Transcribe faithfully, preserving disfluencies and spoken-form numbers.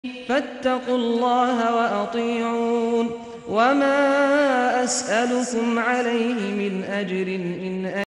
فاتقوا الله وأطيعون وما أسألكم عليه من أجر إن